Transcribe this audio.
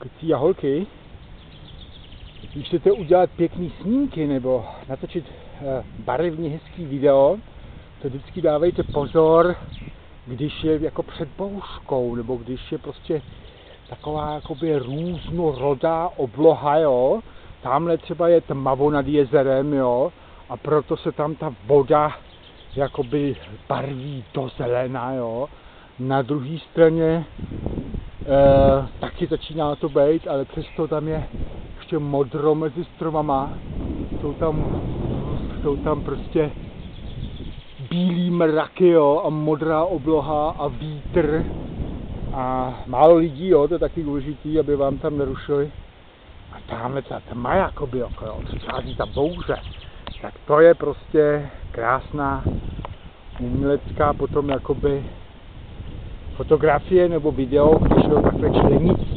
Kluci a holky, když chcete udělat pěkný snímky nebo natočit barevně hezký video, to vždycky dávejte pozor, když je jako před bouřkou, nebo když je prostě taková jakoby různorodá obloha, jo. Tamhle třeba je tmavo nad jezerem, jo, a proto se tam ta voda jakoby barví do zelena, jo. Na druhé straně taky začíná to být, ale přesto tam je ještě modro mezi stromama. Jsou tam prostě bílý mraky, jo, a modrá obloha a vítr a málo lidí, jo, to je taky důležitý, aby vám tam nerušili. A tamhle ta tma jakoby, jo, přichází ta bouře, tak to je prostě krásná umělecká potom jakoby fotografie nebo video, když ho takhle člení.